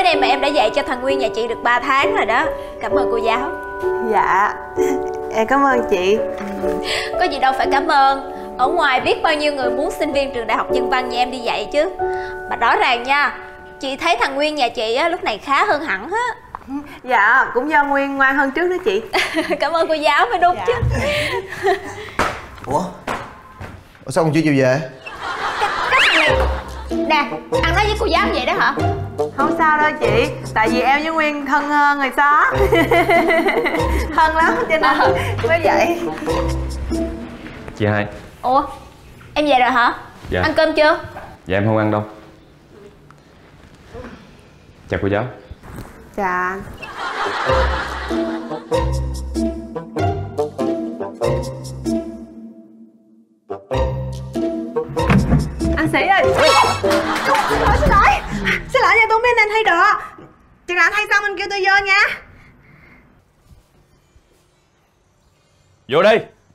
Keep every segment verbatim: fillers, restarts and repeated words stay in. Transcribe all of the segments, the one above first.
em mà em đã dạy cho thằng Nguyên nhà chị được ba tháng rồi đó. Cảm ơn cô giáo. Dạ, em cảm ơn chị. Có gì đâu phải cảm ơn. Ở ngoài biết bao nhiêu người muốn sinh viên trường đại học nhân văn nhà em đi dạy chứ. Mà rõ ràng nha, chị thấy thằng Nguyên nhà chị á, lúc này khá hơn hẳn á. Dạ, cũng do Nguyên ngoan hơn trước đó chị. Cảm ơn cô giáo mới đúng. Dạ. Chứ. Ủa? Ủa sao còn chưa chịu về? Cái thằng này nè, ăn nói với cô giáo vậy đó hả? Không sao đâu chị, tại vì em với Nguyên thân hơn người xó. Thân lắm cho nên à. mới vậy. Chị hai. Ủa, em về rồi hả? Dạ. Ăn cơm chưa? Dạ em không ăn đâu. Chào cô giáo. Dạ. Anh Sĩ ơi. Xin lỗi, xin lỗi. Xin lỗi nha, tôi biết nên thay đồ. Chừng nào anh thay xong anh kêu tôi vô nha. Vô đi.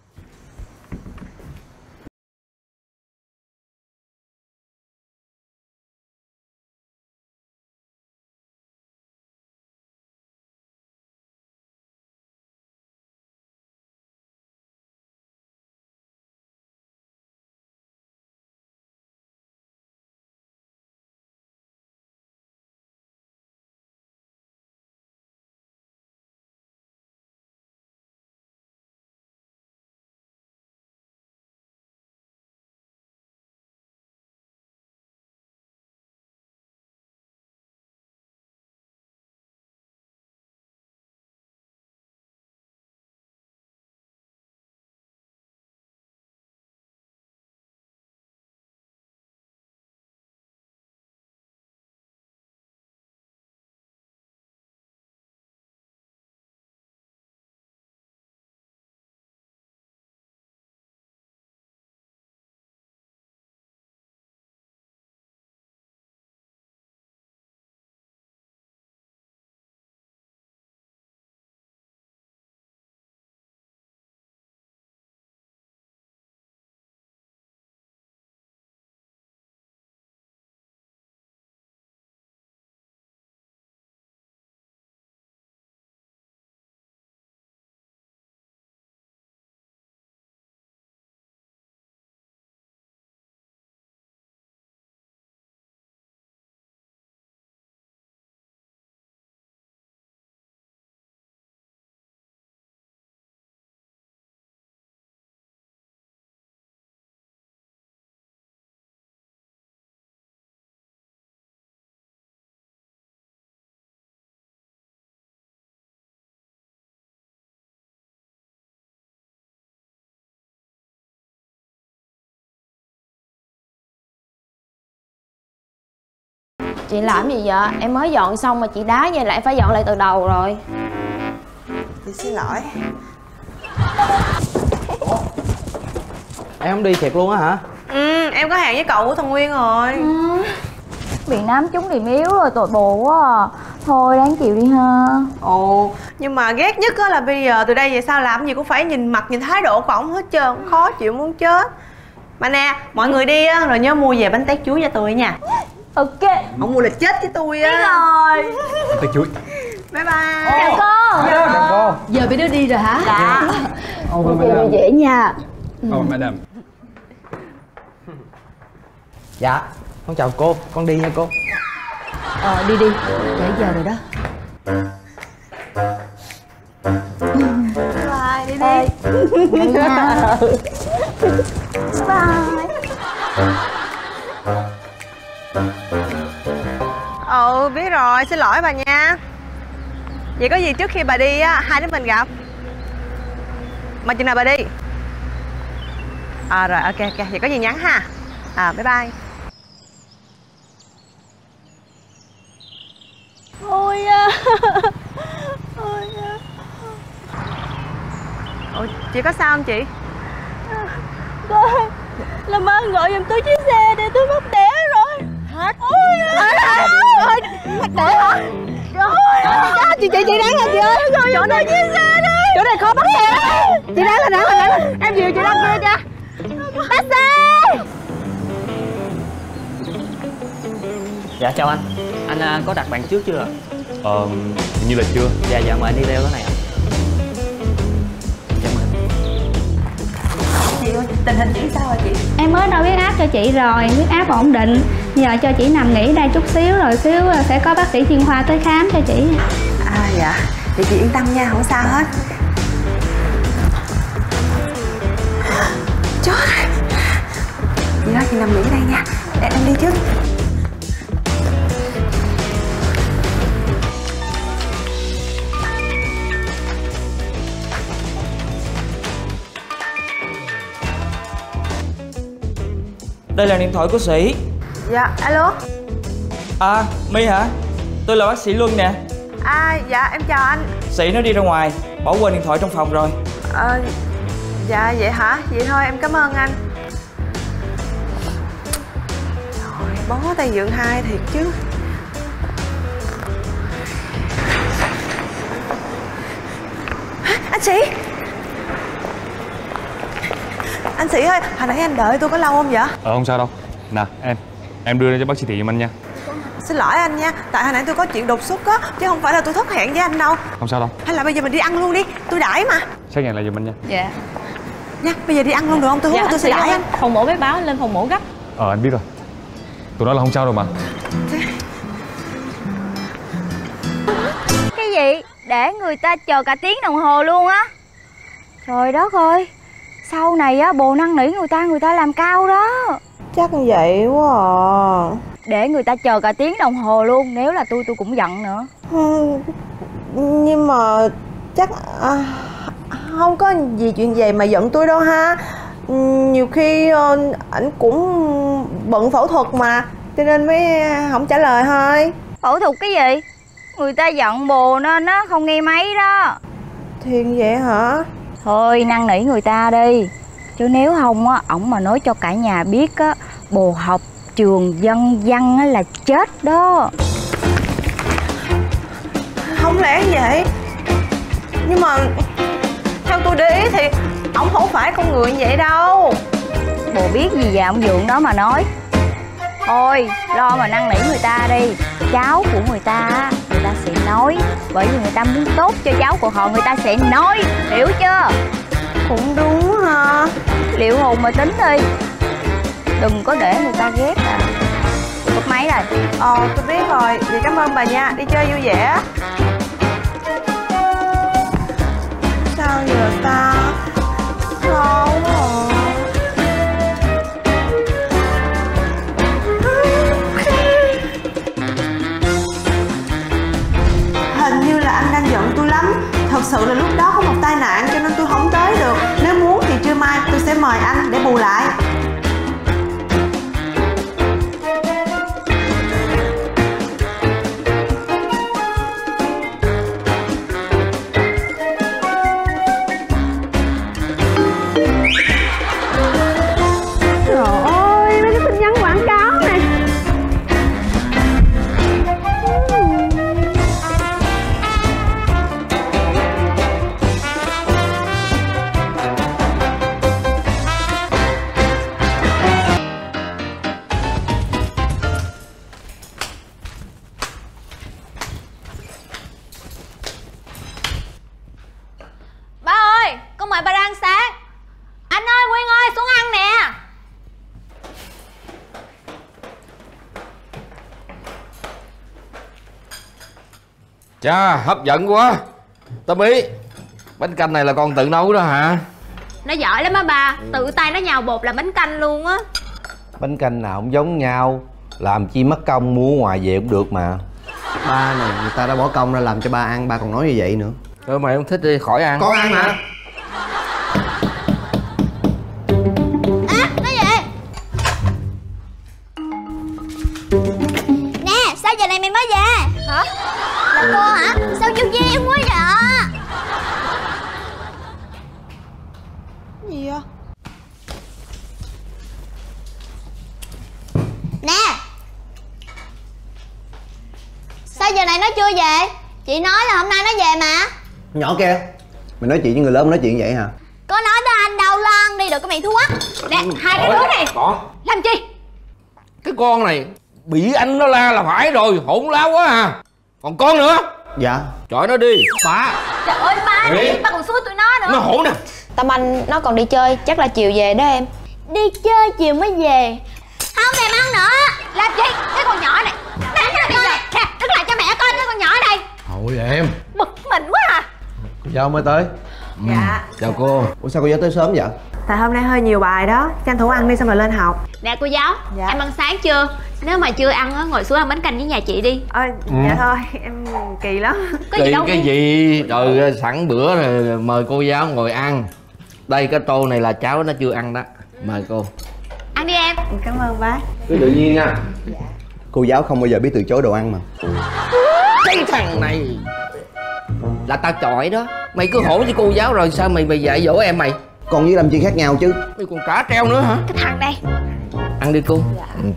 Chị làm gì vậy? Em mới dọn xong mà chị đá về lại phải dọn lại từ đầu rồi. Chị xin lỗi. Em không đi thiệt luôn á hả? Ừ, em có hẹn với cậu của thằng Nguyên rồi. Ừ. Bị nám trúng điểm yếu rồi, tội bồ quá à. Thôi đáng chịu đi ha. Ồ, nhưng mà ghét nhất á là bây giờ từ đây về sau làm gì cũng phải nhìn mặt nhìn thái độ của ổng hết trơn. Khó chịu muốn chết. Mà nè, mọi người đi á, rồi nhớ mua về bánh tét chuối cho tôi nha. Ok. Ổng mua là chết với tôi á. Biết rồi. Bánh tét chuối. Bye bye. Chào cô. Chào cô. Giờ mấy đứa đi rồi hả? Dạ. Ôi madam. Dễ nha. Ôi madam. Dạ, con chào cô, con đi nha cô. Ờ đi đi, trễ giờ rồi đó. Bye, đi đi. Đi nha. Bye. Ừ, biết rồi, xin lỗi bà nha. Vậy có gì trước khi bà đi á, hai đứa mình gặp. Mà chừng nào bà đi? À rồi, ok, ok, vậy có gì nhắn ha. À, bye bye. Ôi à. Ôi à. Ủa, chị có sao không chị? Cô làm ơn gọi giùm tôi chiếc xe để tôi mắc đẻ rồi. Hả? Ôi à. Ôi, mắc đẻ hả? Trời chị chị chị đáng hả chị ơi? Gọi giùm tôi chiếc xe đi. Chỗ này khó bắt xe. Chị đáng là đáng là đáng là. Em dìu chị ra kia cho. Taxi. Dạ chào anh. Anh à, có đặt bàn trước chưa? Ờ, hình như là chưa. Dạ dạ mời anh đi theo cái này ạ. Dạ mời. Chị ơi, tình hình chị sao rồi chị? Em mới đo huyết áp cho chị rồi, huyết áp ổn định. Giờ cho chị nằm nghỉ đây chút xíu rồi xíu sẽ có bác sĩ chuyên khoa tới khám cho chị. À dạ, thì chị yên tâm nha, không sao hết. Chết rồi. Chị ơi, chị nằm nghỉ đây nha, để em đi trước. Đây là điện thoại của Sĩ. Dạ, alo. À, My hả? Tôi là bác sĩ Luân nè. À, dạ, em chào anh. Sĩ nó đi ra ngoài, bỏ quên điện thoại trong phòng rồi. Ờ, dạ, vậy hả? Vậy thôi, em cảm ơn anh. Trời, bó tay dượng hai thiệt chứ. Hả? Anh Sĩ. Anh Sĩ ơi, hồi nãy anh đợi tôi có lâu không vậy? Ờ, không sao đâu. Nè, em Em đưa lên cho bác sĩ Thị giùm anh nha. Xin lỗi anh nha, tại hồi nãy tôi có chuyện đột xuất á, chứ không phải là tôi thất hẹn với anh đâu. Không sao đâu. Hay là bây giờ mình đi ăn luôn đi, tôi đãi mà. Xác nhận lại giùm anh nha. Dạ. Nha, bây giờ đi ăn luôn được không? Tôi hứa là tôi sẽ đãi anh. Phòng mổ bé báo lên phòng mổ gấp. Ờ, anh biết rồi. Tụi nó là không sao đâu mà. Cái gì? Để người ta chờ cả tiếng đồng hồ luôn á? Trời đất ơi, sau này á bồ năn nỉ người ta, người ta làm cao đó. Chắc vậy quá à. Để người ta chờ cả tiếng đồng hồ luôn, nếu là tôi tôi cũng giận nữa. Ừ, nhưng mà chắc à, không có gì chuyện gì mà giận tôi đâu ha. Nhiều khi uh, ảnh cũng bận phẫu thuật mà, cho nên mới không trả lời thôi. Phẫu thuật cái gì? Người ta giận bồ nên nó không nghe máy đó. Thiền vậy hả? Thôi năn nỉ người ta đi, chứ nếu không á, ổng mà nói cho cả nhà biết á, bồ học trường dân văn á là chết đó. Không lẽ vậy? Nhưng mà theo tôi để ý thì ổng không phải con người như vậy đâu. Bồ biết gì về ông Dượng đó mà nói. Thôi lo mà năn nỉ người ta đi. Cháu của người ta, người ta sẽ nói. Bởi vì người ta muốn tốt cho cháu của họ, người ta sẽ nói. Hiểu chưa? Cũng đúng ha. Liệu hồn mà tính đi, đừng có để người ta ghét à. Bật máy rồi. Ờ, tôi biết rồi. Vậy cảm ơn bà nha, đi chơi vui vẻ. Sao giờ ta? Khó quá à. Hình như là anh đang giận tôi lắm. Thật sự là lúc đó có một tai nạn cho nên tôi không tới được. Nếu muốn thì trưa mai tôi sẽ mời anh để bù lại. Chà, hấp dẫn quá. Tâm Ý, bánh canh này là con tự nấu đó hả? Nó giỏi lắm á bà, tự tay nó nhào bột làm bánh canh luôn á. Bánh canh nào cũng giống nhau, làm chi mất công mua ngoài về cũng được mà. Ba này, người ta đã bỏ công ra làm cho ba ăn, ba còn nói như vậy nữa. Thôi mày không thích đi, khỏi ăn. Con ăn mà. À, nó về. Nè, sao giờ này mày mới về? Hả? Là cô hả? Sao chưa về em quá vậy? Gì vậy? Nè, sao giờ này nó chưa về? Chị nói là hôm nay nó về mà. Nhỏ kia, mày nói chuyện với người lớn nói chuyện vậy hả? Có nói tới anh đâu, lo ăn đi, đừng có miệng thú quá. Nè, hai cái đứa này Con làm chi? Cái con này bị anh nó la là phải rồi, hỗn láo quá à. Còn con nữa. Dạ. Chọi nó đi. Ba. Trời ơi ba, Đi. ba còn xui tụi nó nữa. Nó hỗn nè. Tâm Anh nó còn đi chơi, chắc là chiều về đó em. Đi chơi chiều mới về. Không thèm ăn nữa. Làm gì? Cái con nhỏ này. Mẹ cái này nè, đứng lại cho mẹ coi cái con nhỏ ở đây. Thôi em. Bực mình quá à. Cô giáo mới tới. Dạ. Chào cô. Ủa sao cô giáo tới sớm vậy? Tại hôm nay hơi nhiều bài đó, tranh thủ ăn đi xong rồi lên học. Nè cô giáo, Dạ. em ăn sáng chưa? Nếu mà chưa ăn á, ngồi xuống ăn bánh canh với nhà chị đi. Ơ, dạ thôi, em kỳ lắm. Có gì Kỳ đâu cái đi. gì? Rồi sẵn bữa rồi mời cô giáo ngồi ăn. Đây cái tô này là cháu nó chưa ăn đó. Mời cô. Ăn đi em. Cảm ơn bác. Cứ tự nhiên nha. Cô giáo không bao giờ biết từ chối đồ ăn mà. Cái thằng này là tao chọi đó. Mày cứ hổ với cô giáo rồi sao mày mày dạy dỗ em mày? Con với Lâm Chi khác nhau chứ. Mày còn trả treo nữa hả? Cái thằng đây. Ăn đi cô. Ừ.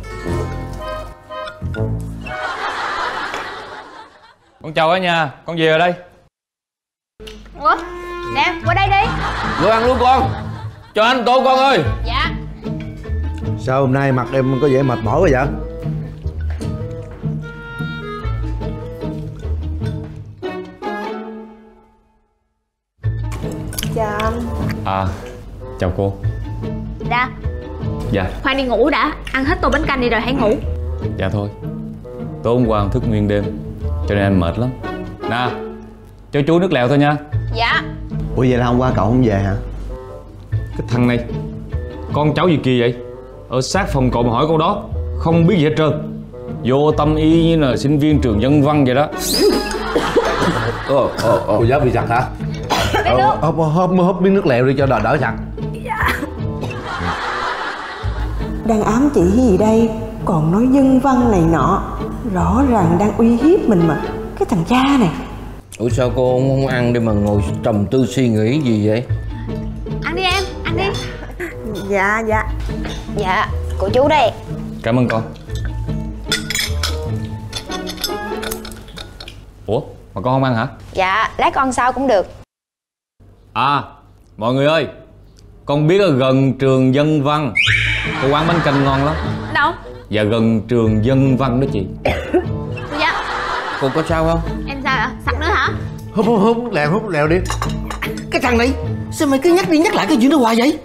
Con chào cả nhà, con về rồi đây. Ủa? Nè, qua đây đi. Vô ăn luôn con. Cho anh tô con ơi. Dạ. Sao hôm nay mặt em có vẻ mệt mỏi quá vậy? Chào anh. À, chào cô. Dạ. Dạ. Khoan đi ngủ đã. Ăn hết tô bánh canh đi rồi hãy ngủ. Dạ thôi. Tối hôm qua thức nguyên đêm cho nên anh mệt lắm. Nè, cho chú nước lèo thôi nha. Dạ. Ủa vậy là hôm qua cậu không về hả? Cái thằng này, con cháu gì kỳ vậy? Ở sát phòng cậu mà hỏi câu đó, không biết gì hết trơn. Vô tâm y như là sinh viên trường Nhân Văn vậy đó. Ồ, ồ, ồ. Cô giáo bị giặt hả? Ờ, húp, húp, húp miếng nước lèo đi cho đỡ đỡ giặt. Đang ám chỉ gì đây? Còn nói nhân văn này nọ. Rõ ràng đang uy hiếp mình mà. Cái thằng cha này. Ủa sao cô không, không ăn đi mà ngồi trầm tư suy nghĩ gì vậy? Ăn đi em, ăn đi. Dạ, dạ. Dạ, của chú đây. Cảm ơn con. Ủa, mà con không ăn hả? Dạ, lát con sau cũng được. À, mọi người ơi, con biết ở gần trường Dân Văn có quán bánh canh ngon lắm. Đâu? Dạ gần trường Dân Văn đó chị. Dạ. Cô có sao không? Em sao ạ? Sặc nữa hả? Húp, húp, húp nước lèo, húp nước lèo đi. Cái thằng này sao mày cứ nhắc đi nhắc lại cái chuyện đó hoài vậy?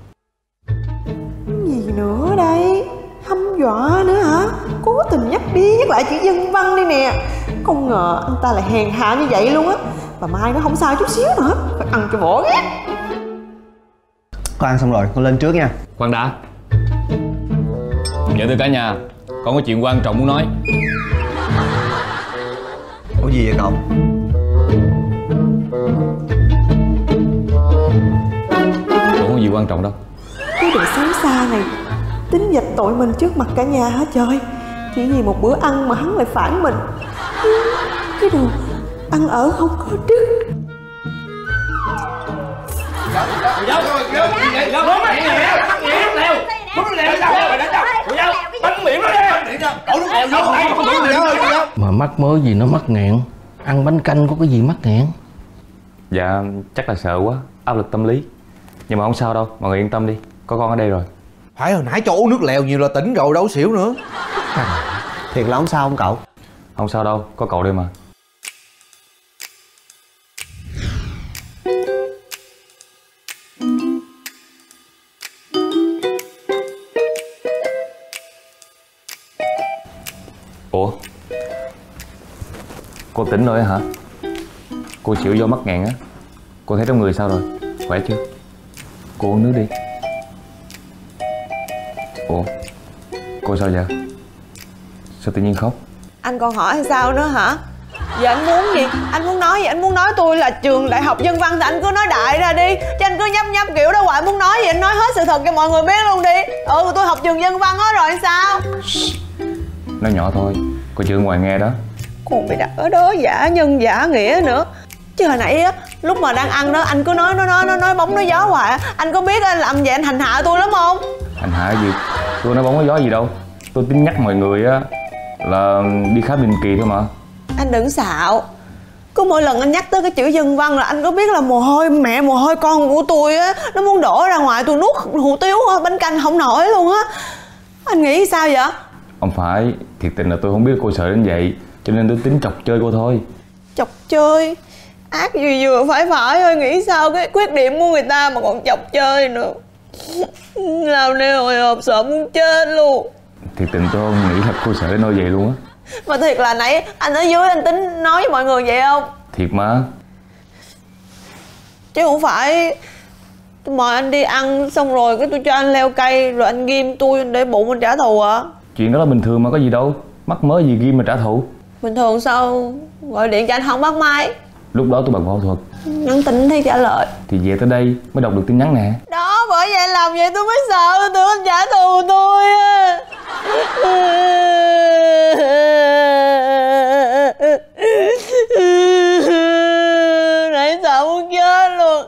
Gì nữa đây? Hăm dọa nữa hả? Cố tình nhắc đi nhắc lại chữ nhân văn đi nè. Không ngờ anh ta lại hèn hạ như vậy luôn á. Bà Mai nó không sao chút xíu nữa. Phải ăn cho bổ ghét. Con ăn xong rồi, con lên trước nha. Khoan đã. Dạ thưa cả nhà, con có chuyện quan trọng muốn nói. Ủa gì vậy cậu? Cũng không có gì quan trọng đâu. Cái đồ xấu xa này tính dạch tội mình trước mặt cả nhà hả trời? Chỉ vì một bữa ăn mà hắn lại phản mình. Cái đồ ăn ở không có đức. Mà mắc mớ gì nó mắc nghẹn. Ăn bánh canh có cái gì mắc nghẹn. Dạ chắc là sợ quá, áp lực tâm lý. Nhưng mà không sao đâu, mọi người yên tâm đi, có con ở đây rồi. Phải hồi nãy cho uống nước lèo nhiều là tỉnh rồi đâu xỉu nữa. Thiệt là không sao không cậu? Không sao đâu, có cậu đây mà. Ủa, cô tỉnh rồi hả? Cô chịu do mắc nghẹn á. Cô thấy trong người sao rồi? Khỏe chưa? Cô uống nước đi. Ủa, cô sao vậy? Sao tự nhiên khóc? Anh còn hỏi sao nữa hả? Giờ anh muốn gì? Anh muốn nói gì? Anh muốn nói tôi là trường đại học Dân Văn thì anh cứ nói đại ra đi. Chứ anh cứ nhấp nhấp kiểu đó hoài. Muốn nói gì anh nói hết sự thật cho mọi người biết luôn đi. Ừ, tôi học trường Dân Văn hết rồi sao? Nói nhỏ thôi, cô chưa ngoài nghe đó. Còn bị đặt ở đó giả nhân giả nghĩa nữa. Chứ hồi nãy á, lúc mà đang ăn đó anh cứ nói nói nói nói, nói bóng nói gió hoài. Anh có biết anh làm vậy anh hành hạ tôi lắm không? Hành hạ gì? Tôi nói bóng có gió gì đâu. Tôi tính nhắc mọi người á là đi khám định kỳ thôi mà. Anh đừng xạo. Cứ mỗi lần anh nhắc tới cái chữ Dân Văn là anh có biết là mồ hôi mẹ mồ hôi con của tôi á nó muốn đổ ra ngoài, tôi nuốt hủ tiếu bánh canh không nổi luôn á. Anh nghĩ sao vậy? Không phải, thiệt tình là tôi không biết cô sợ đến vậy, cho nên tôi tính chọc chơi cô thôi. Chọc chơi? Ác gì vừa phải phải thôi, nghĩ sao cái khuyết điểm của người ta mà còn chọc chơi nữa. Làm nên hồi hộp sợ muốn chết luôn. Thiệt tình tôi không nghĩ là cô sợ đến nỗi vậy luôn á. Mà thiệt là nãy anh ở dưới anh tính nói với mọi người vậy không? Thiệt mà. Chứ không phải tôi mời anh đi ăn xong rồi cái tôi cho anh leo cây rồi anh ghim tôi để bụng anh trả thù à? Chuyện đó là bình thường mà, có gì đâu. Mắc mớ gì ghim mà trả thù. Bình thường sao gọi điện cho anh không bắt máy? Lúc đó tôi bận phẫu thuật. Nhắn tin thì trả lời. Thì về tới đây mới đọc được tin nhắn nè. Đó, bởi vậy làm vậy tôi mới sợ, tôi tưởng anh trả thù tôi á. Nãy sợ muốn chết luôn.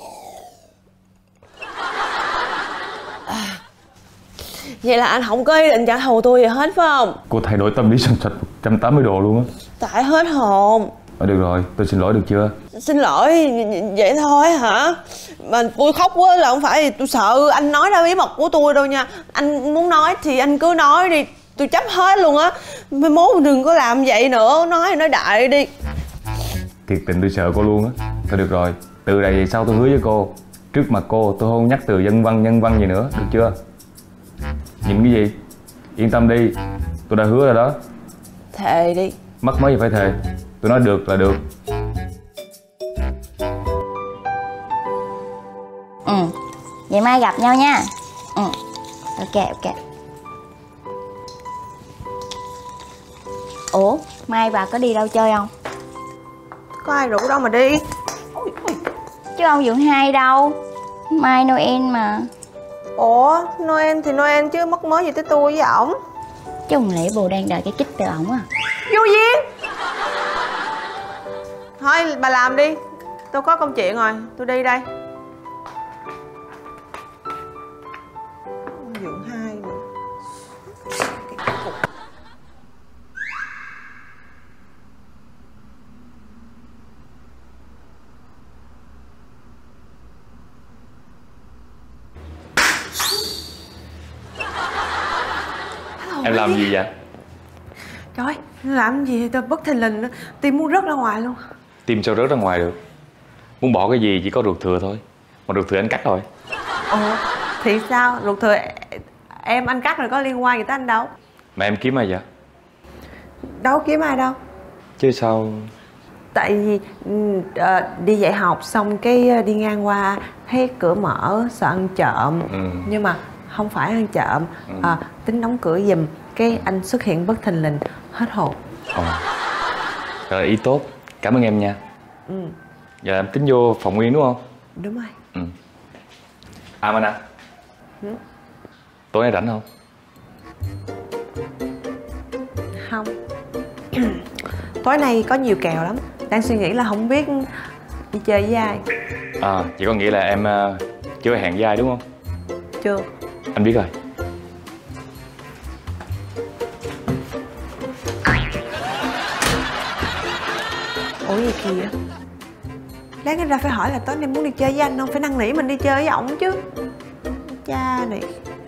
Vậy là anh không có ý định trả thù tôi gì hết phải không? Cô thay đổi tâm lý sanh sạch một trăm tám mươi độ luôn á. Tại hết hồn. Ờ, được rồi, tôi xin lỗi được chưa? Xin lỗi vậy thôi hả? Mà tôi khóc quá là không phải tôi sợ anh nói ra bí mật của tôi đâu nha. Anh muốn nói thì anh cứ nói đi, tôi chấp hết luôn á. Mai mốt đừng có làm vậy nữa, nói thì nói đại đi. Thiệt tình tôi sợ cô luôn á. Thôi được rồi, từ đây về sau tôi hứa với cô, trước mặt cô tôi không nhắc từ dân văn nhân văn gì nữa, được chưa? Nhìn cái gì? Yên tâm đi, tôi đã hứa rồi đó. Thề đi. Mắc mới gì phải thề, tôi nói được là được. Ừ, vậy mai gặp nhau nha. Ừ, ok ok. Ủa, mai bà có đi đâu chơi không? Có ai rủ đâu mà đi. Chứ ông Dượng Hai đâu? Mai Noel mà. Ủa, Noel thì Noel chứ mắc mớ gì tới tôi với ổng. Chứ không lẽ bồ đang đợi cái kích từ ổng à? Vô duyên. Thôi bà làm đi, tôi có công chuyện rồi, tôi đi đây. Dượng Hai mà. Em làm gì vậy? Trời ơi, làm gì tôi bất thình lình, tim muốn rớt ra ngoài luôn. Tim sao rớt ra ngoài được? Muốn bỏ cái gì chỉ có ruột thừa thôi. Mà ruột thừa anh cắt rồi. Ồ, thì sao? Ruột thừa em anh cắt rồi có liên quan gì tới anh đâu. Mà em kiếm ai vậy? Đâu kiếm ai đâu. Chứ sao? Tại vì uh, đi dạy học xong cái đi ngang qua thấy cửa mở sợ ăn trộm. Ừ. Nhưng mà không phải ăn trộm. Ừ. À, tính đóng cửa giùm. Cái anh xuất hiện bất thình lình, hết hồn. Ồ, rồi ý tốt, cảm ơn em nha. Ừ. Giờ em tính vô phòng Nguyên đúng không? Đúng rồi. Ừ. À Mana, ừ. Tối nay rảnh không? Không. Tối nay có nhiều kèo lắm. Đang suy nghĩ là không biết đi chơi với ai. À, chỉ có nghĩa là em uh, chưa hẹn với ai đúng không? Chưa. Anh biết rồi. Ủa gì kìa? Đáng ra phải hỏi là tối nay muốn đi chơi với anh không? Phải năn nỉ mình đi chơi với ổng chứ. Cha này.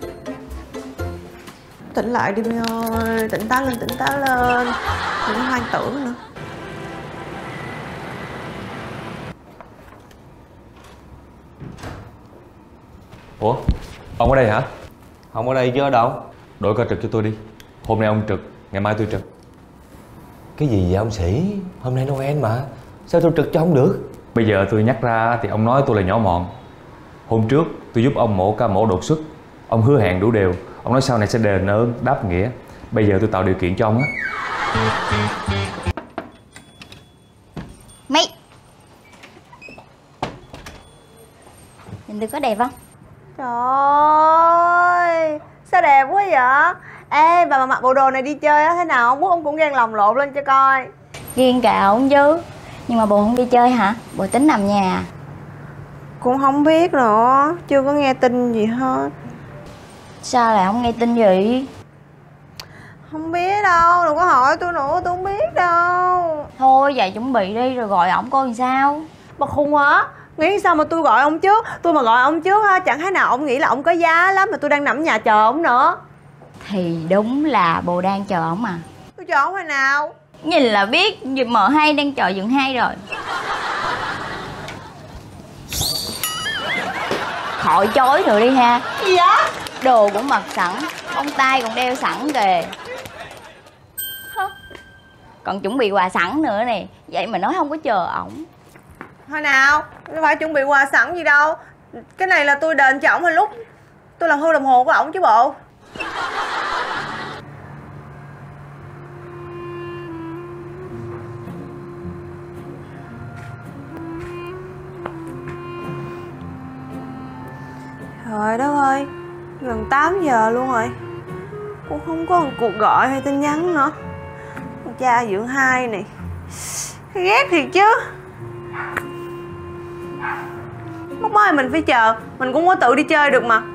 Tỉnh lại đi My ơi. Tỉnh táo lên, tỉnh táo lên. Đừng có hoang tưởng nữa. Ủa? Ông ở đây hả? Không ở đây chứ ở đâu? Đổi ca trực cho tôi đi. Hôm nay ông trực, ngày mai tôi trực. Cái gì vậy ông Sĩ? Hôm nay Noel mà. Sao tôi trực cho ông được? Bây giờ tôi nhắc ra thì ông nói tôi là nhỏ mọn. Hôm trước tôi giúp ông mổ ca mổ đột xuất. Ông hứa hẹn đủ đều. Ông nói sau này sẽ đền ơn, đáp nghĩa. Bây giờ tôi tạo điều kiện cho ông á. Mày nhìn tôi có đẹp không? Trời ơi, sao đẹp quá vậy? Ê, bà mà mặc bộ đồ này đi chơi á, thế nào không biết ông cũng ghen lòng lộn lên cho coi. Ghen cả ông chứ. Nhưng mà bồ không đi chơi hả? Bồ tính nằm nhà. Cũng không biết nữa, chưa có nghe tin gì hết. Sao lại không nghe tin gì? Không biết đâu, đừng có hỏi tôi nữa, tôi không biết đâu. Thôi vậy chuẩn bị đi rồi gọi ổng coi làm sao. Bà khùng hả? Nghĩ sao mà tôi gọi ông trước? Tôi mà gọi ông trước ha, chẳng thế nào ông nghĩ là ông có giá lắm mà tôi đang nằm nhà chờ ông nữa. thì đúng là bồ đang chờ ổng à. Tôi chờ ổng hồi nào? Nhìn là biết mờ hay đang chờ giường hai rồi. Khỏi chối nữa đi ha. Gì vậy? Đồ cũng mặc sẵn, bông tai còn đeo sẵn kìa. Hả? Còn chuẩn bị quà sẵn nữa nè. Vậy mà nói không có chờ ổng. Hồi nào? Tôi phải chuẩn bị quà sẵn gì đâu. Cái này là tôi đền cho ổng hồi lúc tôi làm hư đồng hồ của ổng chứ bộ. Trời đất ơi, gần tám giờ luôn rồi. Cũng không có một cuộc gọi hay tin nhắn nữa. Cha dưỡng hai này ghét thiệt chứ. Lúc mới mình phải chờ, mình cũng có tự đi chơi được mà.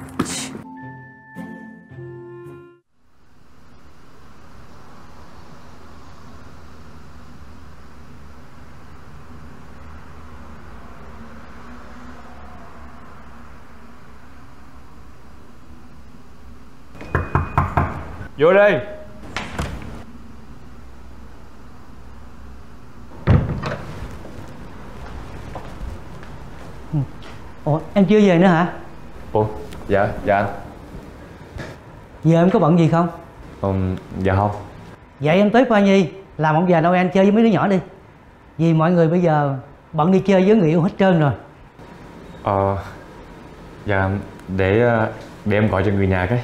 Vô đây. Ủa em chưa về nữa hả? Ủa dạ dạ anh. Giờ em có bận gì không? Um, dạ không. Vậy em tới Khoa Nhi làm ông già Noel chơi với mấy đứa nhỏ đi. Vì mọi người bây giờ bận đi chơi với người yêu hết trơn rồi. Ờ dạ để để em gọi cho người nhà cái.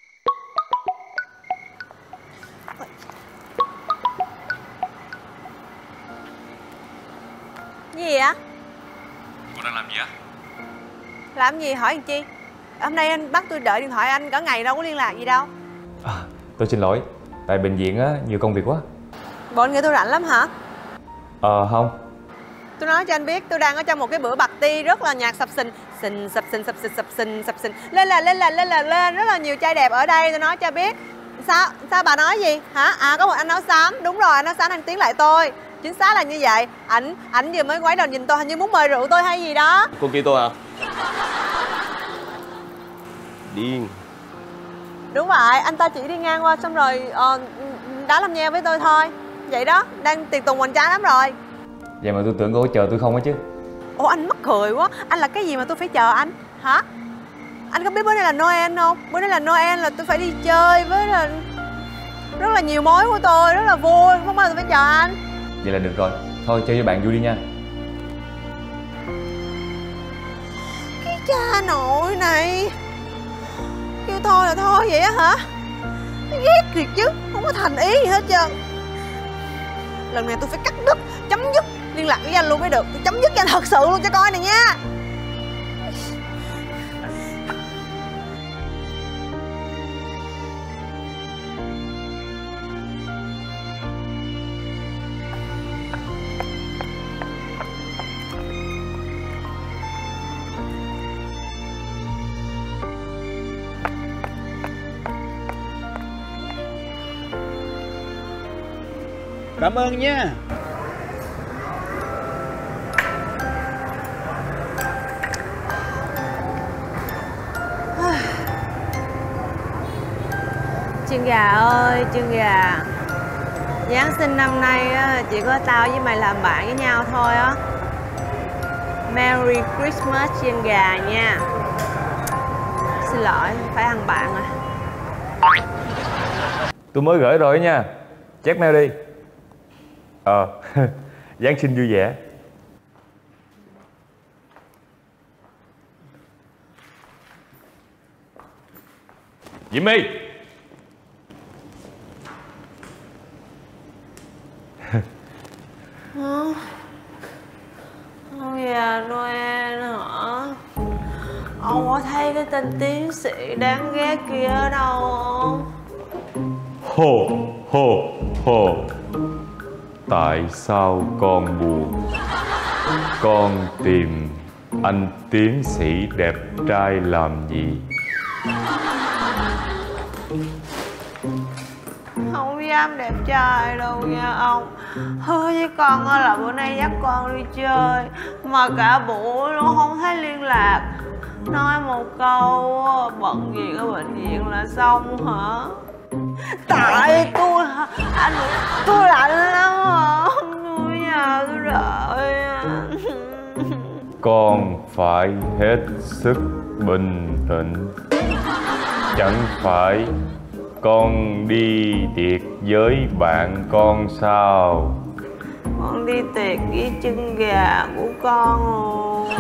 Gì vậy? Cô đang làm gì á? Làm gì hỏi làm chi? Hôm nay anh bắt tôi đợi điện thoại anh cả ngày đâu có liên lạc gì đâu. À, tôi xin lỗi. Tại bệnh viện á nhiều công việc quá. Bộ anh nghĩ tôi rảnh lắm hả? Ờ không. Tôi nói cho anh biết tôi đang ở trong một cái bữa party rất là nhạc sập sình. Sình sập sình sập sình sập sình sập sình. Lên là lên là lên là lên. Rất là nhiều trai đẹp ở đây, tôi nói cho biết. Sao? Sao bà nói gì? Hả? À có một anh áo xám. Đúng rồi, anh áo xám đang tiến lại tôi. Chính xác là như vậy. Ảnh ảnh vừa mới ngoái đầu nhìn tôi, hình như muốn mời rượu tôi hay gì đó. Cô kêu tôi à? Điên. Đúng vậy, anh ta chỉ đi ngang qua xong rồi uh, đá làm nheo với tôi thôi. Vậy đó, đang tiệc tùng hoành tráng lắm rồi. Vậy mà tôi tưởng cô chờ tôi không á chứ. Ủa anh mắc cười quá. Anh là cái gì mà tôi phải chờ anh? Hả? Anh có biết bữa nay là Noel không? Bữa nay là Noel là tôi phải đi chơi với là rất là nhiều mối của tôi, rất là vui. Không bao giờ tôi phải chờ anh. Vậy là được rồi. Thôi chơi với bạn vui đi nha. Cái cha nội này kêu thôi là thôi vậy á hả? Ghét thiệt chứ, không có thành ý gì hết trơn. Lần này tôi phải cắt đứt, chấm dứt liên lạc với anh luôn mới được. Tôi chấm dứt cho anh thật sự luôn cho coi này nha. Cảm ơn nha. Chân gà ơi, chân gà, Giáng sinh năm nay á, chỉ có tao với mày làm bạn với nhau thôi á. Merry Christmas chân gà nha. Xin lỗi, phải ăn bạn à. Tôi mới gửi rồi nha. Check mail đi. Ờ Giáng sinh vui vẻ. Jimmy. Hả? Ông già Noel hả? Ông có thấy cái tên tiến sĩ đáng ghét kia ở đâu không? Hồ hồ hồ. Tại sao con buồn? Con tìm anh tiến sĩ đẹp trai làm gì? Không dám đẹp trai đâu nha ông. Hứa với con là bữa nay dắt con đi chơi, mà cả buổi luôn không thấy liên lạc. Nói một câu bận việc ở bệnh viện là xong hả? Tại tôi hả? Anh tôi lạnh lắm hả? Tôi nhà tôi đợi. Con phải hết sức bình tĩnh. Chẳng phải con đi tiệc với bạn con sao? Con đi tiệc với chân gà của con rồi.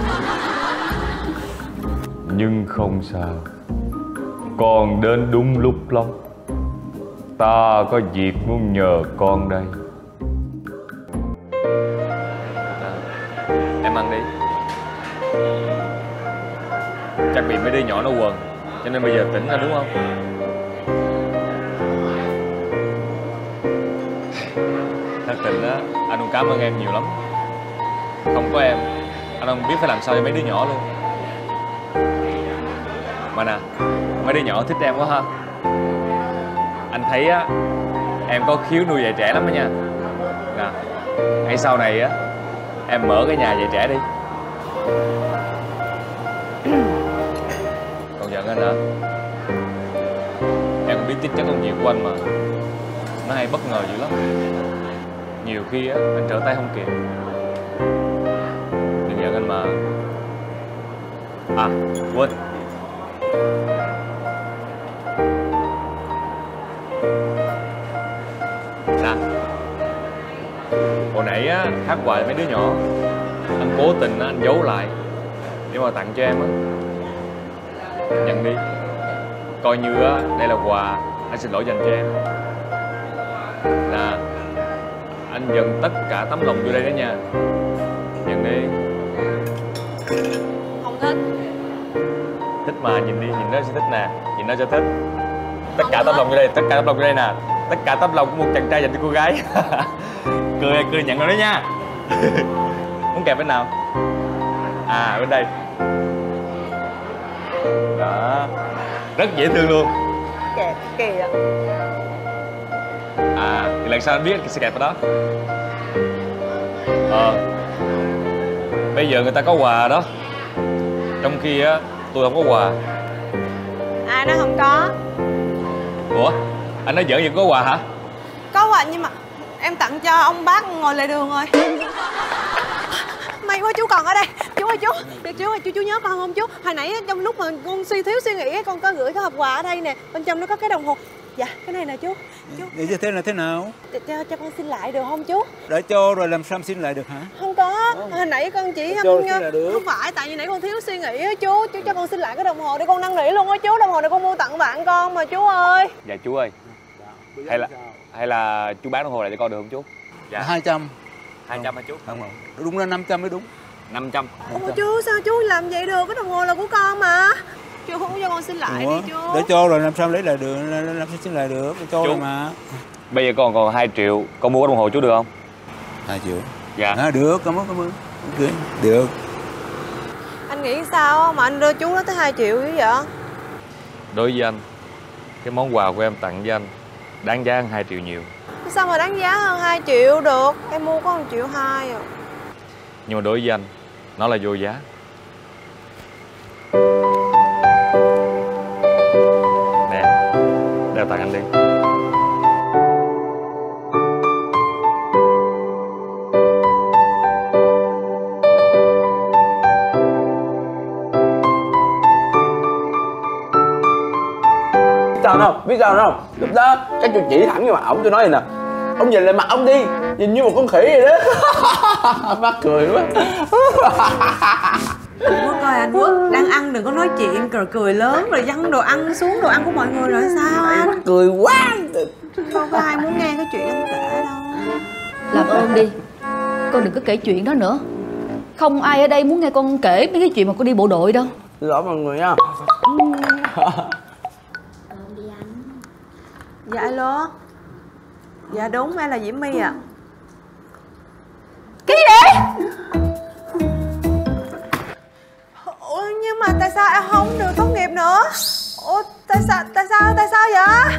Nhưng không sao, con đến đúng lúc lắm. Ta có việc muốn nhờ con đây. Em ăn đi. Chắc bị mấy đứa nhỏ nó quần, cho nên bây giờ tỉnh ra đúng không? Thật tình á, anh cũng cảm ơn em nhiều lắm. Không có em, anh không biết phải làm sao cho mấy đứa nhỏ luôn. Mà nè, mấy đứa nhỏ thích em quá ha. Anh thấy á, em có khiếu nuôi dạy trẻ lắm đó nha. Nè, ngay sau này á, em mở cái nhà dạy trẻ đi. Còn giận anh hả? Em cũng biết tính chất công việc của anh mà, nó hay bất ngờ dữ lắm. Nhiều khi á, anh trở tay không kịp. Đừng giận anh mà. À, quên. Nè, hồi nãy á, phát quà cho mấy đứa nhỏ, anh cố tình á, anh giấu lại để mà tặng cho em á. Nhận đi. Coi như á, đây là quà anh xin lỗi dành cho em. Nè, anh dần tất cả tấm lòng vô đây đó nha. Nhận đi. Không thích. Thích mà, nhìn đi, nhìn nó sẽ thích nè. Nhìn nó sẽ thích. Tất cả tấm lòng vô đây, tất cả tấm lòng vô đây nè. Tất cả tấm lòng của một chàng trai dành cho cô gái. Cười, cười nhận rồi đó nha. Muốn kẹp bên nào? À, bên đây. Đó. Rất dễ thương luôn. Kẹp kìa. À, thì lần sau anh biết sẽ kẹp ở đó. Ờ. Bây giờ người ta có quà đó, trong khi á, tôi không có quà. Ai nói không có? Ủa? Anh nói giỡn vậy có quà hả? Có quà nhưng mà em tặng cho ông bác ngồi lề đường rồi. May quá chú còn ở đây. Chú ơi chú, được chú ơi, chú chú nhớ con không chú? Hồi nãy trong lúc mà con suy thiếu suy nghĩ con có gửi cái hộp quà ở đây nè. Bên trong nó có cái đồng hồ. Dạ, cái này nè chú. Chú. Để cho thế là thế nào? Cho, cho, cho con xin lại được không chú? Đã cho rồi làm sao xin lại được hả? Không có, hồi nãy con chỉ cho không, không phải, tại vì nãy con thiếu suy nghĩ á chú. Chú cho con xin lại cái đồng hồ để con năn nỉ luôn á chú. Đồng hồ này con mua tặng bạn con mà chú ơi. Dạ chú ơi. Hay là hay là chú bán đồng hồ lại cho con được không chú? Dạ. Hai trăm. Hai trăm hả chú? Không không. Đúng là năm trăm mới đúng. Năm trăm. Ủa chú sao chú làm vậy được? Cái đồng hồ là của con mà. Chú không cho con xin lại. Ủa? Đi chú. Để cho rồi làm sao lấy lại được, làm sao xin lại được, để cho rồi mà. Bây giờ con còn hai triệu, con mua cái đồng hồ chú được không? Hai triệu. Dạ. À, được, cảm ơn, cảm ơn. Ok, được. Anh nghĩ sao mà anh đưa chú nó tới hai triệu dữ vậy? Đối với anh, cái món quà của em tặng với anh đáng giá hơn hai triệu nhiều. Sao mà đáng giá hơn hai triệu được? Em mua có một triệu hai à. Nhưng mà đối với anh, nó là vô giá. Nè, đeo tặng anh đi. Sao không? Biết sao không? Lúc đó cái tôi chỉ thẳng vào mặt ổng, tôi nói vậy nè: ông nhìn lại mặt ông đi, nhìn như một con khỉ vậy đó. Mắc cười quá. Anh Quốc ơi, anh Quốc đang ăn đừng có nói chuyện cười cười lớn rồi văng đồ ăn xuống đồ ăn của mọi người rồi sao anh? Mắc cười quá. Không có ai muốn nghe cái chuyện anh kể đâu. Làm ơn đi, con đừng có kể chuyện đó nữa. Không ai ở đây muốn nghe con kể mấy cái chuyện mà con đi bộ đội đâu. Xin lỗi mọi người nha. Dạ alo. Dạ đúng, em là Diễm My ạ. À. Cái gì vậy? Ủa nhưng mà tại sao em không được tốt nghiệp nữa? Ủa tại sao tại sao tại sao vậy?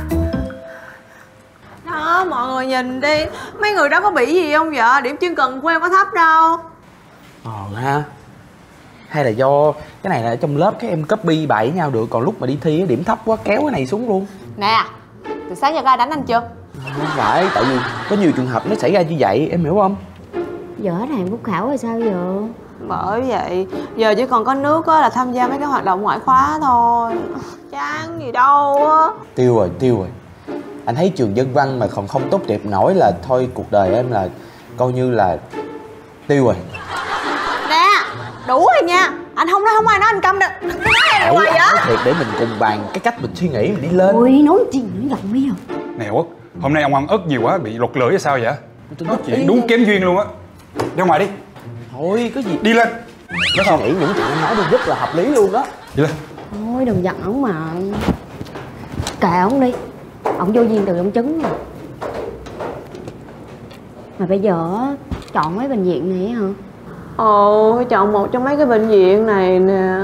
Đó mọi người nhìn đi, mấy người đó có bị gì không vậy? Điểm chuyên cần của em có thấp đâu. Ờ ha. Hay là do cái này là ở trong lớp các em copy bài với nhau được, còn lúc mà đi thi điểm thấp quá kéo cái này xuống luôn. Nè, từ sáng giờ có ai đánh anh chưa? Không phải, tại vì có nhiều trường hợp nó xảy ra như vậy, em hiểu không? Giờ hết hàng phúc khảo rồi sao giờ? Bởi vậy giờ chỉ còn có nước á là tham gia mấy cái hoạt động ngoại khóa thôi. Chán gì đâu á. Tiêu rồi, tiêu rồi. Anh thấy trường dân văn mà còn không tốt đẹp nổi là thôi cuộc đời em là coi như là tiêu rồi. Nè, đủ rồi nha. Anh không nói không ai nói anh câm được. Đừng có nói em hoài vậy. Thiệt để mình cùng bàn cái cách mình suy nghĩ mình đi lên. Ôi nói chi nữa giọng đi à. Nè Quốc, hôm nay ông ăn ớt nhiều quá bị lột lưỡi hay sao vậy? Tôi nói chuyện đúng kém duyên luôn á. Ra ngoài đi. Thôi cái gì đi lên. Nó không nghĩ những chuyện anh nói đi rất là hợp lý luôn đó. Đi lên. Thôi đừng giận ổng mà. Kệ ổng đi. Ổng vô duyên từ ổng trứng rồi. Mà bây giờ á chọn mấy bệnh viện này hả? Ồ, phải chọn một trong mấy cái bệnh viện này nè.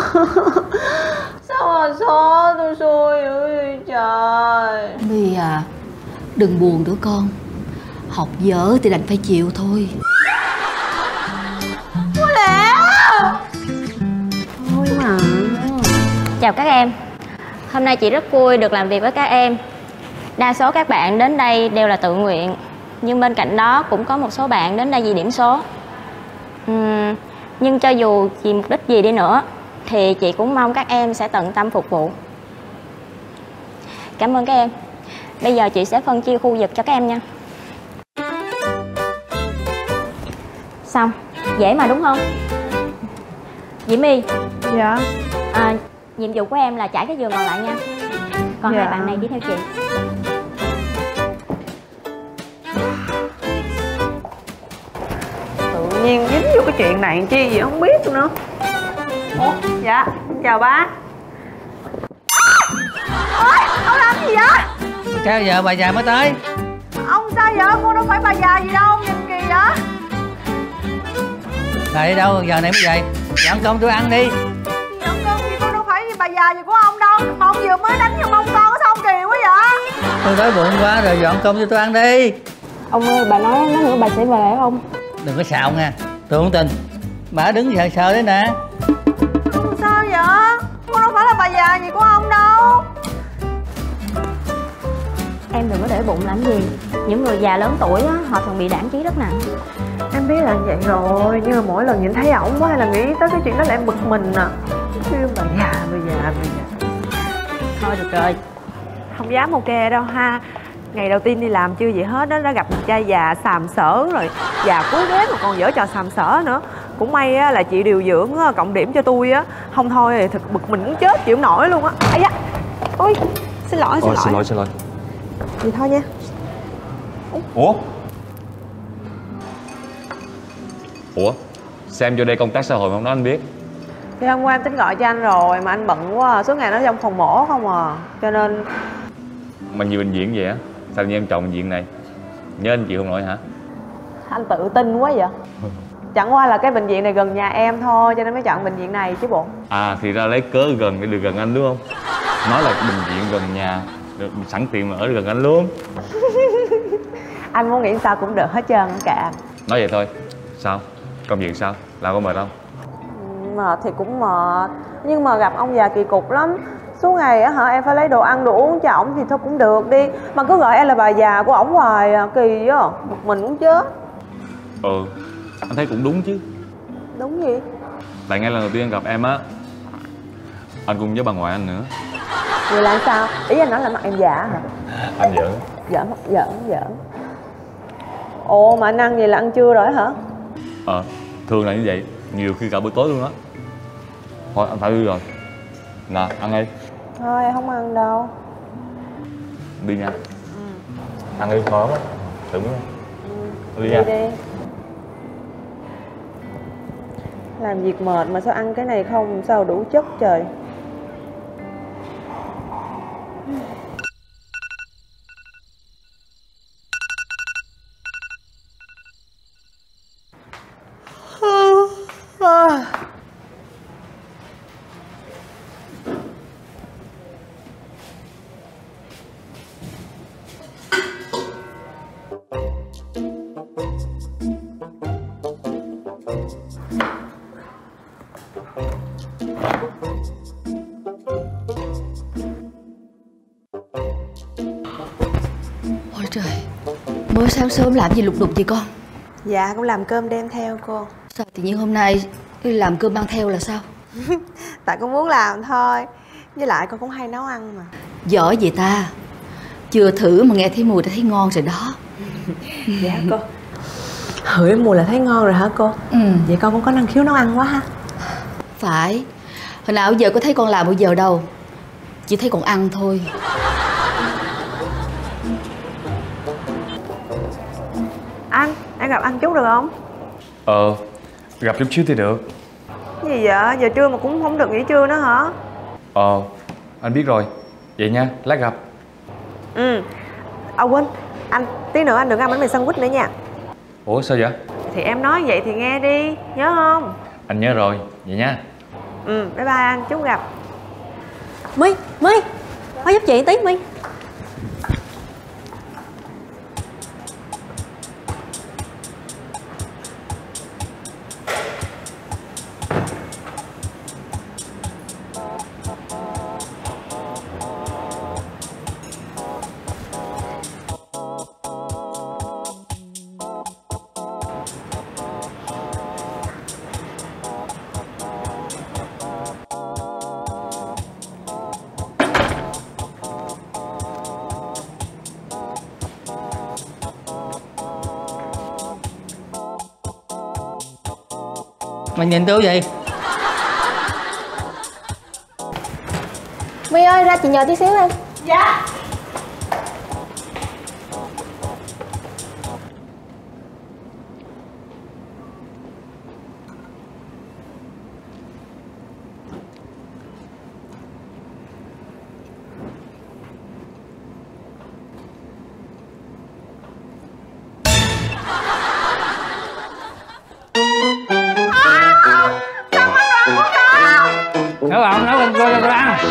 Sao mà số tôi xui dữ vậy trời. My à, đừng buồn nữa con. Học dở thì đành phải chịu thôi. Có lẽ thôi mà. Chào các em. Hôm nay chị rất vui được làm việc với các em. Đa số các bạn đến đây đều là tự nguyện, nhưng bên cạnh đó cũng có một số bạn đến đây vì điểm số. uhm, Nhưng cho dù vì mục đích gì đi nữa thì chị cũng mong các em sẽ tận tâm phục vụ. Cảm ơn các em. Bây giờ chị sẽ phân chia khu vực cho các em nha. Xong, dễ mà đúng không? Diễm My. Dạ. à, Nhiệm vụ của em là trải cái giường còn lại nha. Còn dạ. hai bạn này đi theo chị. Tự nhiên dính vô cái chuyện này chi gì không biết nữa. Ủa? Dạ, chào bác. Ôi, ông làm gì vậy? Sao giờ bà già mới tới? Ông sao vậy? Cô đâu phải bà già gì đâu, nhìn kỳ vậy? Bà đi đâu giờ này mới về? Dọn cơm tôi ăn đi. Dọn cơm gì, con đâu phải bà già gì của ông đâu. Mà ông vừa mới đánh vô mông con sao ông kỳ quá vậy? Tôi đói bụng quá rồi, dọn cơm cho tôi ăn đi. Ông ơi, bà nói nói nữa bà sẽ về phải không? Đừng có xạo nha, tôi không tin. Bà đứng sợ sợ đấy nè. Sao vậy? Con đâu phải là bà già gì của ông đâu. Em đừng có để bụng làm gì. Những người già lớn tuổi á, họ thường bị đảng trí rất nặng. Em biết là vậy rồi, nhưng mà mỗi lần nhìn thấy ổng quá hay là nghĩ tới cái chuyện đó là em bực mình à. Kêu bà già, bà già, bà già. Thôi được rồi. Không dám ok đâu ha. Ngày đầu tiên đi làm chưa gì hết đó, đã gặp một trai già xàm xỡ rồi. Già cuối ghế mà còn dở trò xàm xỡ nữa. Cũng may á, là chị điều dưỡng á, cộng điểm cho tôi á. Không thôi thì thật bực mình cũng chết chịu nổi luôn á. Ây da. Ôi, xin lỗi, xin Ôi, lỗi. xin lỗi, xin lỗi. Vậy thôi nha. Ủa? Ủa? Xem vô đây công tác xã hội mà không nói anh biết. Thì hôm qua em tính gọi cho anh rồi mà anh bận quá, suốt ngày nó trong phòng mổ không à. Cho nên Mà nhiều bệnh viện vậy á, sao tự nhiên em chọn bệnh viện này? Nhớ anh chịu không nổi hả? anh tự tin quá vậy. Chẳng qua là cái bệnh viện này gần nhà em thôi cho nên mới chọn bệnh viện này chứ bộ. À thì ra lấy cớ gần để được gần anh đúng không? Nói là bệnh viện gần nhà, được sẵn tiện mà ở gần anh luôn. Anh muốn nghĩ sao cũng được hết trơn cả. Nói vậy thôi. Sao? Công việc sao? Làm có mệt không? Mệt thì cũng mệt, nhưng mà gặp ông già kỳ cục lắm. Suốt ngày á hả em phải lấy đồ ăn đồ uống cho ổng thì thôi cũng được đi. Mà cứ gọi em là bà già của ổng hoài à, kỳ á, một mình cũng chết. Ừ, anh thấy cũng đúng chứ. Đúng gì? Tại ngay lần đầu tiên anh gặp em á, anh cùng với bà ngoại anh nữa. Vậy là sao? Ý anh nói là mặt em già hả? Anh giỡn. Giỡn, giỡn, giỡn. Ồ mà anh ăn vậy là ăn trưa rồi hả? Ờ, thường là như vậy, nhiều khi cả buổi tối luôn á. Thôi anh phải đi rồi. Nè, ăn đi. Thôi em không ăn đâu. Đi nha. Ừ. Ăn đi, ngon lắm á. Thử miếng. Ừ. Đi, đi nha. Đi. Làm việc mệt mà sao ăn cái này không, sao đủ chất trời. Mới sáng sớm làm gì lục đục vậy con? Dạ cũng làm cơm đem theo cô. Sao tự nhiên hôm nay đi làm cơm mang theo là sao? Tại con muốn làm thôi. Với lại con cũng hay nấu ăn mà. Giỏi vậy ta. Chưa thử mà nghe thấy mùi đã thấy ngon rồi đó. Dạ cô. Hửi mùi là thấy ngon rồi hả cô? Ừ. Vậy con cũng có năng khiếu nấu ăn quá ha. Phải. Hồi nào giờ có thấy con làm bao giờ đâu. Chỉ thấy con ăn thôi. Anh, em gặp anh chút được không? Ờ, gặp chút xíu thì được. Cái gì vậy? Giờ trưa mà cũng không được nghỉ trưa nữa hả? Ờ, anh biết rồi. Vậy nha, lát gặp. Ừ. À quên, anh, tí nữa anh đừng ăn bánh mì sandwich nữa nha. Ủa sao vậy? Thì em nói vậy thì nghe đi, nhớ không? Anh nhớ rồi, vậy nha. Ừ, bye bye anh, chút gặp. My, My, qua giúp chị tí My. Mày nhìn tôi gì? My ơi, ra chị nhờ tí xíu em. Dạ. Nấu không? Nấu con coi cho ăn.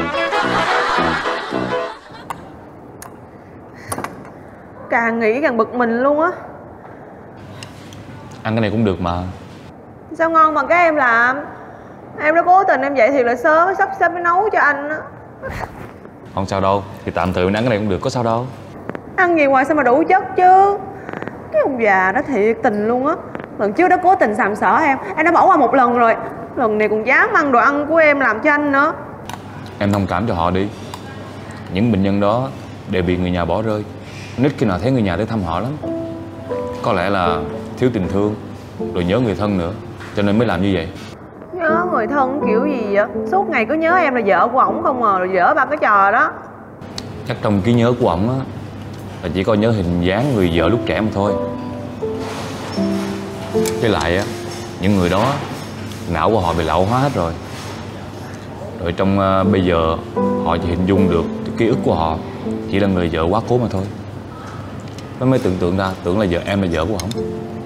Càng nghĩ càng bực mình luôn á. Ăn cái này cũng được mà. Sao ngon bằng cái em làm. Em đã cố tình em dậy thiệt là sớm sắp xếp mới nấu cho anh á. Không sao đâu, thì tạm thời mình ăn cái này cũng được, có sao đâu. Ăn gì ngoài sao mà đủ chất chứ. Cái ông già đó thiệt tình luôn á. Lần trước đã cố tình sàm sỡ em. Em đã bỏ qua một lần rồi. Lần này còn dám ăn đồ ăn của em làm cho anh nữa. Em thông cảm cho họ đi. Những bệnh nhân đó đều bị người nhà bỏ rơi. Nít khi nào thấy người nhà tới thăm họ lắm. Có lẽ là thiếu tình thương, rồi nhớ người thân nữa, cho nên mới làm như vậy. Nhớ người thân kiểu gì vậy? Suốt ngày cứ nhớ em là vợ của ổng không à. Rồi dở ba cái trò đó. Chắc trong trí nhớ của ổng á là chỉ có nhớ hình dáng người vợ lúc trẻ mà thôi. Với lại á, những người đó não của họ bị lão hóa hết rồi. Rồi trong uh, bây giờ họ chỉ hình dung được ký ức của họ chỉ là người vợ quá cố mà thôi. Nó mới tưởng tượng ra, tưởng là vợ em là vợ của ổng.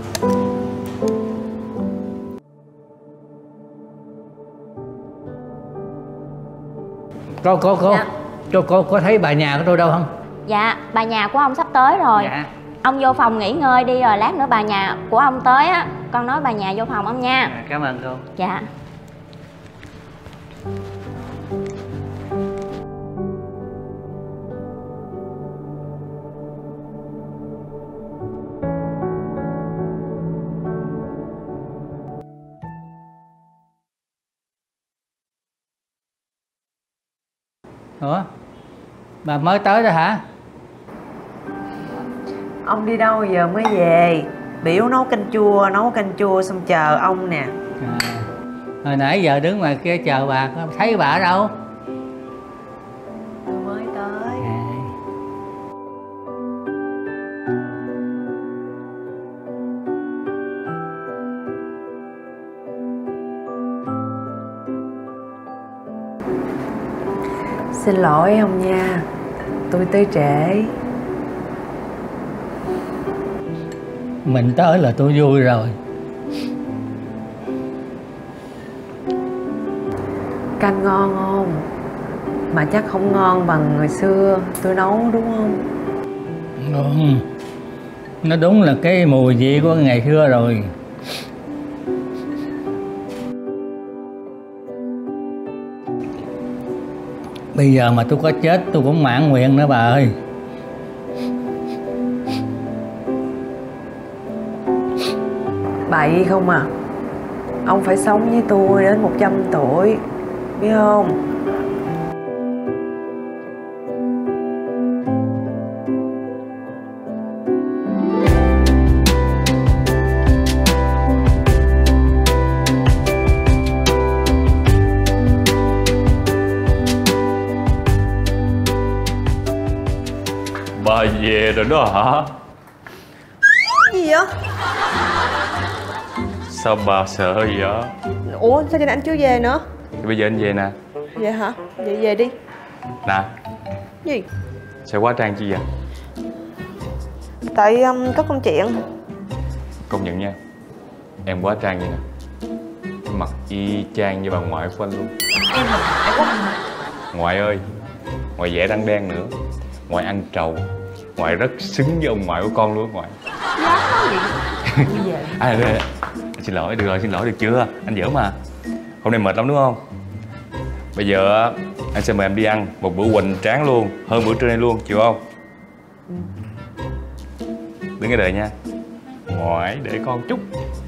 Cô, cô, cô, dạ. cô, cô có thấy bà nhà của tôi đâu không? Dạ, bà nhà của ông sắp tới rồi. Dạ. Ông vô phòng nghỉ ngơi đi, rồi lát nữa bà nhà của ông tới á, con nói bà nhà vô phòng ông nha. À, cảm ơn cô. Dạ. Ủa? Bà mới tới rồi hả? Ông đi đâu giờ mới về? Biểu nấu canh chua, nấu canh chua xong chờ ông nè. À, hồi nãy giờ đứng ngoài kia chờ bà, thấy bà ở đâu? Tôi mới tới. À. Xin lỗi ông nha, tôi tới trễ. Mình tới là tôi vui rồi. Canh ngon không? Mà chắc không ngon bằng hồi xưa tôi nấu đúng không? Đúng. Nó đúng là cái mùi vị của ngày xưa rồi. Bây giờ mà tôi có chết tôi cũng mãn nguyện nữa bà ơi. Bậy không à. Ông phải sống với tôi đến một trăm tuổi, biết không? Bà về rồi đó hả? Gì vậy? Sao bà sợ vậy? Ủa sao cho nên anh chưa về nữa? Thì bây giờ anh về nè. Vậy hả? Vậy về đi. Nè. Gì? Sao quá trang chi vậy? Tại um, có công chuyện. Công nhận nha, em quá trang vậy nè. Cái mặt y chang như bà ngoại của anh luôn. Em là ngoại của anh hả? Ngoại ơi, ngoại vẽ răng đen nữa. Ngoại ăn trầu. Ngoại rất xứng với ông ngoại của con luôn ngoại. Dám nói gì? Đi về. À, được, được. Xin lỗi, được rồi, xin lỗi được chưa? Anh giỡn mà. Hôm nay mệt lắm đúng không? Bây giờ anh sẽ mời em đi ăn một bữa hoành tráng luôn, hơn bữa trưa nay luôn, chịu không? Đứng cái đợi nha. Ngoại để con chút.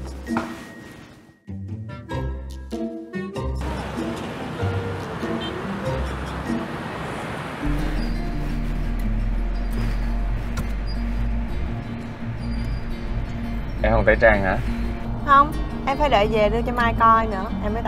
Em không tẩy trang hả? Không, em phải đợi về đưa cho Mai coi nữa, em mới tẩy.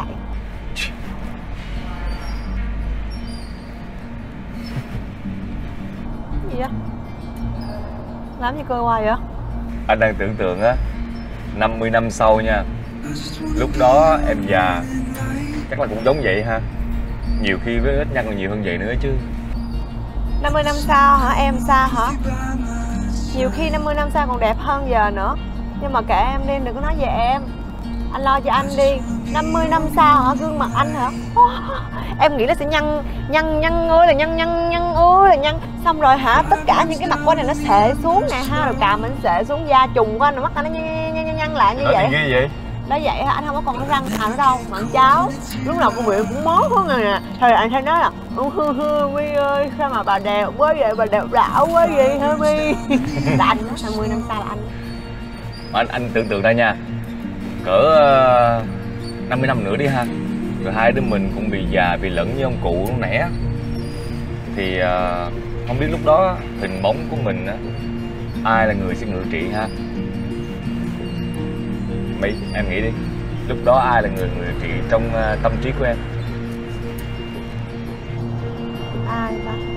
Gì vậy? Làm gì cười hoài vậy? Anh đang tưởng tượng á, năm mươi năm sau nha, lúc đó em già chắc là cũng giống vậy ha. Nhiều khi với ít nhăn còn nhiều hơn vậy nữa chứ. năm mươi năm sau hả? Em sao hả? Nhiều khi năm mươi năm sau còn đẹp hơn giờ nữa. Nhưng mà kệ em đi, đừng có nói về em. Anh lo cho anh đi. năm mươi năm sau hả? Gương mặt anh hả? Oh, em nghĩ nó sẽ nhăn nhăn nhăn ơi là nhăn nhăn nhăn ơi là nhăn. Xong rồi hả, tất cả những cái mặt của anh này nó xệ xuống nè ha. Rồi cà mình xệ xuống, da trùng của anh, rồi mắt anh nó nhăn nhăn nhăn, nhăn lại như nói vậy. Nói vậy? Đó vậy hả? Anh không có còn cái răng nào nữa đâu. Mà anh cháu lúc nào cũng miệng cũng mó hơn rồi nè. Thôi anh thấy nói là hư hư My ơi, sao mà bà đẹp quá vậy, bà đẹp đảo quá vậy hả My? Là anh đó, năm mươi năm sau là anh. Anh anh tưởng tượng ra nha, cỡ uh, năm mươi năm nữa đi ha, rồi hai đứa mình cũng bị già bị lẫn với ông cụ lúc nãy á, thì uh, không biết lúc đó hình bóng của mình á, ai là người sẽ ngự trị ha? Mỹ, em nghĩ đi, lúc đó ai là người ngự trị trong uh, tâm trí của em? Ai ta?